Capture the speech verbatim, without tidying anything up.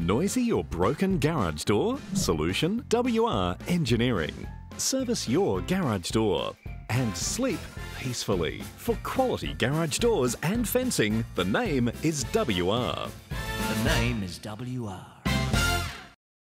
Noisy or broken garage door? Solution W R Engineering. Service your garage door and sleep peacefully. For quality garage doors and fencing, the name is W R. The name is W R.